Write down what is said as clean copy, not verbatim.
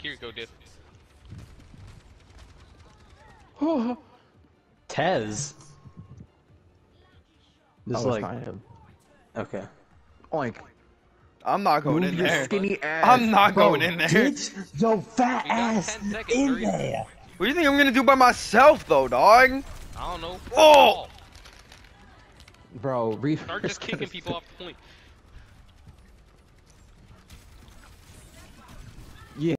Here you go, Diff. Tez. Just like not him. okay. Oink. I'm not going Move in your there. skinny ass. I'm not Bro, going in there. Get your fat We got ass 10 seconds, in hurry. there. What do you think I'm gonna do by myself, though, dog? I don't know. Oh! Bro, Start just kicking people off the point.